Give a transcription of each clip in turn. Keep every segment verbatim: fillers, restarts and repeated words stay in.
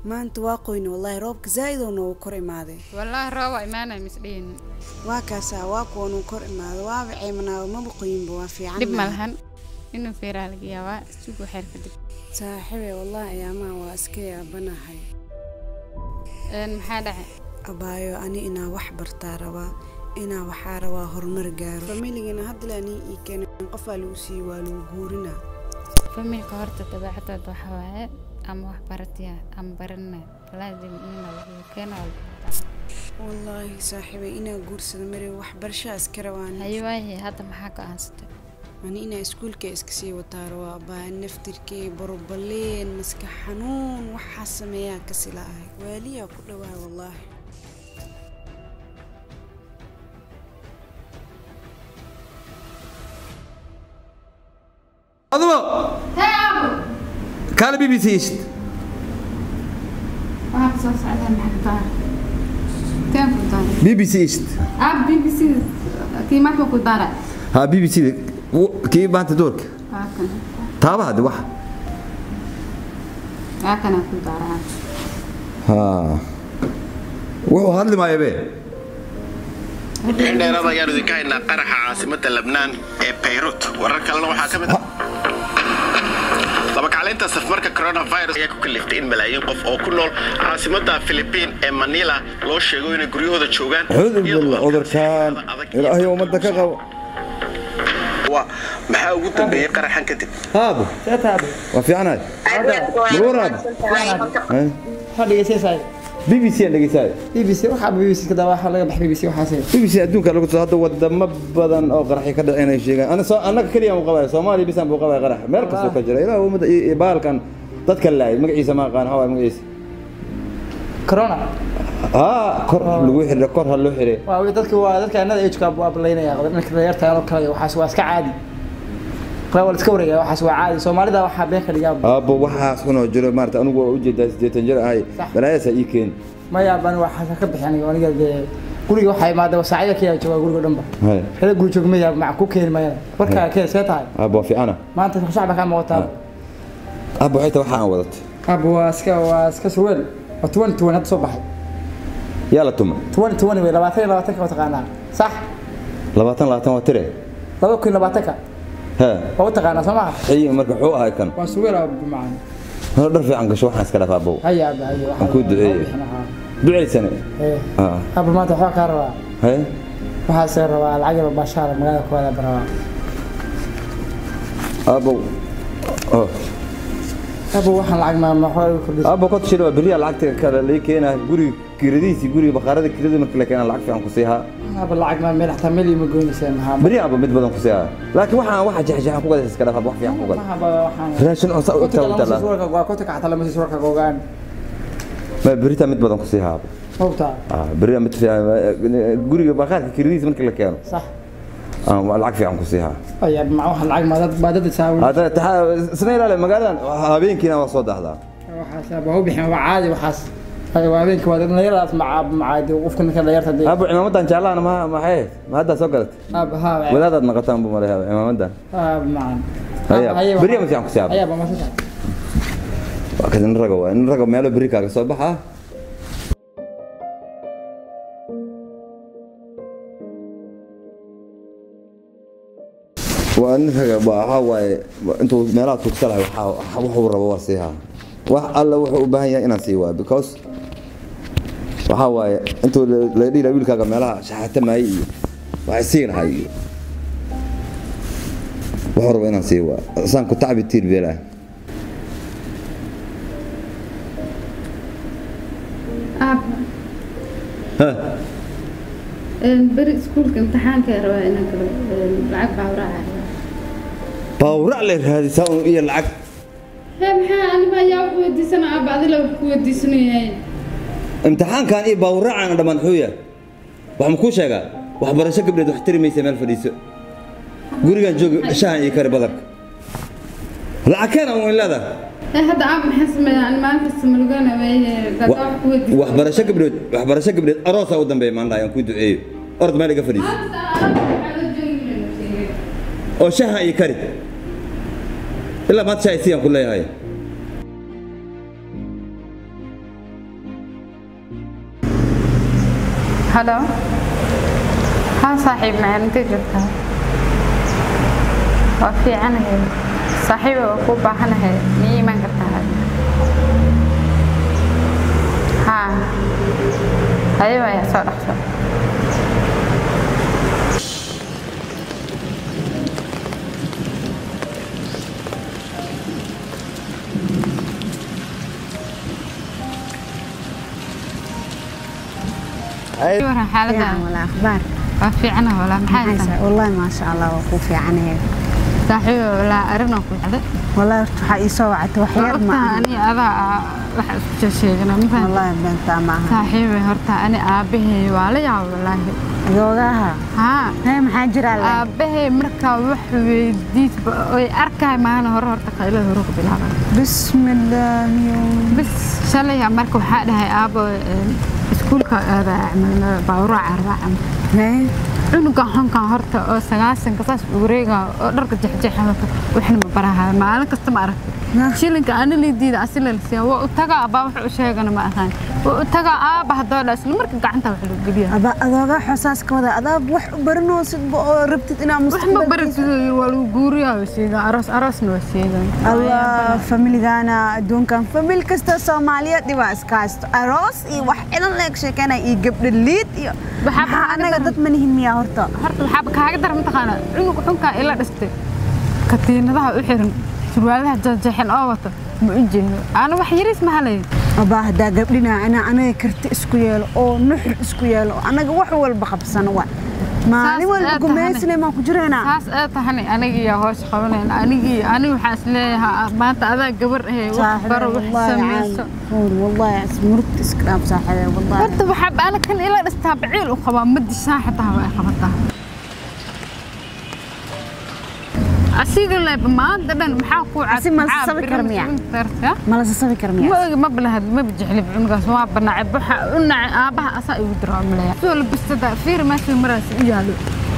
ما أنت واقوين والله روبك زايد ونوكر ماذا والله روى إيمانا مسلين واكاسا واقو ونوكر ماذا وابعي منا وما بقين بوافي عنا دب ملهن إنه في رالك يا سوق حير كدب صاحبي والله يا ما واسكي أبنا هاي إن حدا أبايو أني إنا وحبر تاروا إنا وحاروا هرمر جار فميلينا هدلاني كان قفلوسي والوجورنا فميل كهرت تبعت وحواء أم وحبرتيا أم برنا لازم إننا وكنا والله صاحبي إنا جورس المري وحبرشة أسكروان أيوة هي هذا محاك أنست أنا إنا سكول كيسكسي وتاروا أبا نفتر كي بربلين مسك حنون وحاسم يا كسلاي واليا كلها والله أضواء كان بي بي سي إيش؟ واحد صوص على محبار كم كنتار بي بي سي إيش؟ أب بي بي سي كي ما تبغى كنتار ها بي بي سي كي بانت دورك هاكن تابع هذا واحد هاكن كنتار ها وهو هذا اللي ما يبي حين رضا يارو ذكاء إن قرح عاصمة لبنان بيروت ورك الله وحاكمته طبعا على أنت سفرك كورونا فيروس ياكو كلفتين ملايين قف أو كله عاصمة فلبين مانيلا لو شيء إنه جريو ذا شوغان حلو بالله أدر كان إلهي ومدك أغو maxaa ugu dambeeyay qaraxan kadib هذا هذا وفي عناد مرور هذا هذا يسيساي بي بي سي اللي يساي بي بي سي وحاب بي بي سي كذا واحد لقى بحبي بي سي وحاسين بي بي سي أدون كان لقطة هذا ودم بدن أو قرحي كذا أنا شيء أنا ص أنا كليا مقابل سومالي بس أنا مقابل قرح مركز وكجرا إلا هو مد يبال كان تتكلم مقيس ما كان هوا مقيس كورونا ها كور لوحي الكور هاللوحي waa dadka waa dadka anada age ka ablaynaya dadka reerta oo kale waxaas waa iska caadi qawl iska wareega waxaas waa caadi Soomaalida waxa been ka dhigaa abo waxaas kuna jiro maarta anigu waa u jeedaa sideetan jir ahay balaayasa ii keen ma yaaban waxa ka bixinay aniga guriga waxa imaada saacada kii ay jooga guriga dhanba hay hada guriga joog ma yaab ma ku keen ma warka ka seetahay abo fi ana maanta shacabka ka muuqata abo xita waxa aan wadato abo waa iska waa iska surweel oo toban toban had soo baxay يلا توما توان توان ولا باتين باتين كم تقانا صح لباتين لباتين وتري لو كل باتك ها هو تقانا سمع اي مركحو هاي كان وسويرة بمعنى هذا درفي عنك شو حنا اسكلا ابو هيا هيا نكود ايه دعي سنه ايه اه ابو ما تحوا كروا هي waxa soo rabaa lacag bashar magaalada ku wada baraa ابو oh ابو waxaan lacag ma ma xoolo ku ابو كنت شيلوا بريا lacagta kale leekeena guri kiradiisi guri baqarada kirada markii la keenay lacag fiican ku siiha ابو lacag ma meel xataa meel ma goynaysan ha بريا ابو mid badan ku siiha laakiin waxaan waxa jaxjax ku gaday iska dhaaf wax fiican ku gaday waxaan raashin oo soo taw tala waa ku taga xataa lama sii warka gogaan ma بريتا mid badan ku siiha howta ah بريا mid guriga baqarada kiradiisi markii la keeno صح اه lacag fiican ku siiha ayaa ma waxa lacag ma dad baadad saawan hada isnayla le magaaladan habeenkiina waa soo daahdaa waxa sabab bixin waa caadi waxaas ay habeenka waa dad leeyahay ma macaadi qofka ninka leeyahay hadii ابو cimaamadan jaalaan ma ma hay ma hada soo galat اب ها wadaadad naqataan buu maray cimaamadan اب معن هيا بريا ma fiican ku siiha هيا ما fiican waa kadin raga waa in raga meelo bari kaaga soo baxa وأن هواي أنتوا مالات تكسلها وحوا ربوا وصيها وح الله وحوا بهاي إنا سيوا because وحواي أنتوا لدي لويل كذا مالها شحت ما هي وعسير هاي وحروا إنا سيوا أصلاً كنت تعب كتير بيلا أب ها بري سكول كامتحان كهرباء إنك العب بعوراء باورع لي هذه ساون إيه العق هم حا أنا ما يا ودي سنة بعد لو ودي سنة امتحان كان إيه باورع أنا دمان حوية وحمكوش شجع وحبرشك بدي تحترم يسمى الفريس قولي جو شاهي يكرر بدك العكان أو ولا ذا هذا عم حسب أنا ما أنفس ملقانا ما قطع ودي وحبرشك بدي وحبرشك بدي أراس أو دم بيمان لا يكون إيه أرض ما لقى فريس أو شاهي يكرر إلا ما تشاي سيان كلها هاي هلو ها صاحب معي أنت جبتها وفي عنها صاحبي وكوبا عنها مي ما قلتها ها أيوة يا صالح صالح أيوة حالتها ولا أخبار وفي عنها ولا محاسن والله ما شاء الله وقوفي عنها صاحبي ولا أرنا وكل والله waxaa soo wacay waxyar ma ani ada wax isku sheegana ma والله بنت معها صاحبي horta ani aabahay waa la yaab wallahi googaha ha hay maxaa jira aabahay marka wax weydiis ay arkay maana hore horta qaylo hore ku bilaabay bismillah bis shalay marka waxa dhahay aabo iskuulka aada aamina baawra arbaa hay cunuga xanka horta oo sagaasan ka saas wareega oo dharka jixjixada waxna ma baraha maalin kasta ma arag shilinka aan leediida asilaalsiya waa u taga aba wax u sheegana ma ahaan waa u taga aba hadoo isla marka gacanta wax lagu geliyo aba adooga xasaas ka wada adaab wax u baranoosid oo rabtid inaa mustaqbal wax ma baratid waa lagu guuriyaa sheega aroos aroosna waa sheega allah familigana adduunkan famil kasta Soomaaliyeed diba iskaasto aroos iyo wax ilan leeg sheekana iyo gabdho liid iyo waxa anaga dad manihin miya horta horta waxa kaaga dar mataqaana cunug xunka ila dhistay katiinadaha u xiran surwaalaha jajjaxan oo wata ma u jeedo ana wax yariis ma halay aba hada gabdhina ana anaga karti isku yeelo oo nuxur isku yeelo anaga wax walba qabsan waa maalin walba gumeysna ma ku jireenaa saas ee tahan aniga iyo hoos qabanayna aniga aniga waxa isleeyahay maanta adaa gabar ah wax baro wax sameeyso والله اسمرت اسكراب صاحبي والله horta waxa ana kan ila dhistaa biciil u qaba mid saaxataha way qabataa asiga leeb ma dadan maxaa ku caasi ma sabi karmiya ma la sabi karmiya ma ma balaad ma bijixli cunugaas waa banacay waxa u nacay aabaha asa igu diraamlaya soo labistada fiir ma soo maras u yaalo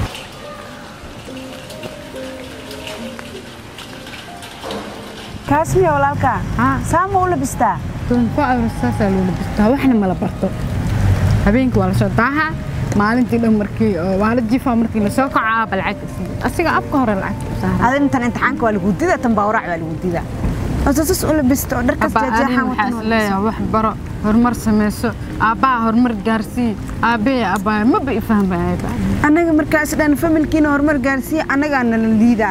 kaasmiya walaalka ha saamo u labistaa tunfa arsaasa loo labistaa waxna ma la barto habeenkii waa la soo daaha maalintii dhan markii waa la jiifaa markii la soo kaca balcad asiga afka hore lacag saaran adin tan imtixaanka waa lagu diidaa tan baawrac waa lagu diidaa asas u labisto dharka jajaxan waxaan leeyahay wax baro horumar sameeso aabaa horumar gaarsii aabee aabaa ma ba fahmayba anaga markaas dhan familkiina horumar gaarsii anaga aan la liidaa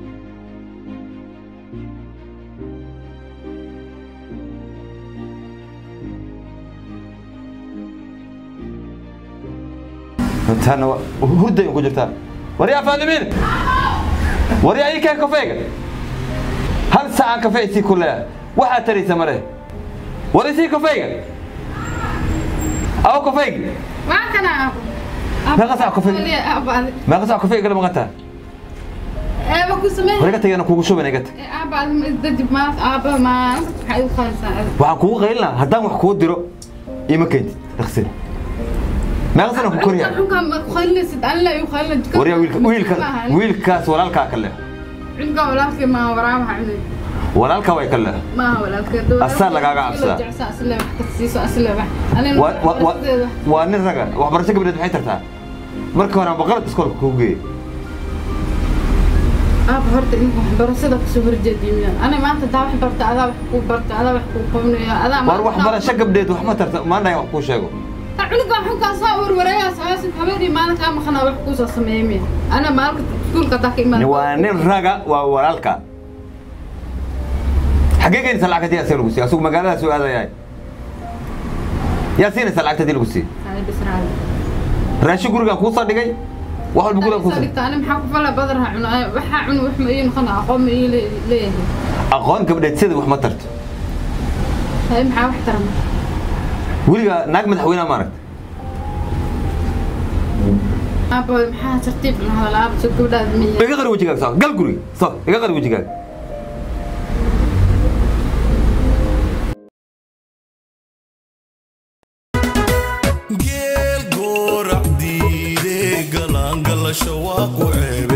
تانا هدى ينكو جرتا وريا فاطمين وريا اي كان كافيك هل ساعة كافيه سي كلها واحد تري ثمره وريا سي كافيك او كافيك ما كان ما قصع كافيك ما قصع كافيك قبل ما قطع ايه بكو سميه وريا قتي انا كوكو شوبنا قت ابا دد ما ابا ما حيو خالص waxaan kugu qaylna hadaan wax ku diro ima keent taxsin ما غسل أبو كوريا. حكم خلص أنا يخلص. وريا ويل ويل ويل كاس ولا الكا كله. عندك ولا كي ما وراه عندي. ولا الكا ويا كله. ما ولا الكا. أصلا لقى عبسة. أصلا كسيس أصلا بح. أنا. و و و وأنا الرجال وحبرتك بدي تحيي ترتاح. مركب أنا بقرأ تسكر كوجي. أنا بحرت إنكم برصدق سوبر جديد أنا ما أنت داوح برت هذا وحكو برت هذا وحكو قومني هذا ما. وأروح برا شق بديت وحمد ترتاح ما أنا يحكو شيء. عنق حنك صور ورايا أساس كبيري مالك أنا خنا وحكوس أسميمي أنا مالك تقول كذاك إيمان وأنا الرجع وورالك حقيقة إنت سلعك دي أسير لوسي أسوق مقالة سوق هذا ياي يا سين سلعك دي لوسي أنا بسرعة راشي قولك خوصة دقي واحد بيقول خوصة أنا محاكو فلا بدرها عنا وح عنا وحميين خنا أقوم إيه ليه أقوم كبدت تسد وحمترت هاي محا واحترم وليا ناق مدحوينه مارك ابا maxaa tartiib lahaa laab soo gudad miya iga qar wajiga soo gal guri soo iga qar wajiga geel goor abdiide galan galasho waa ku ceeb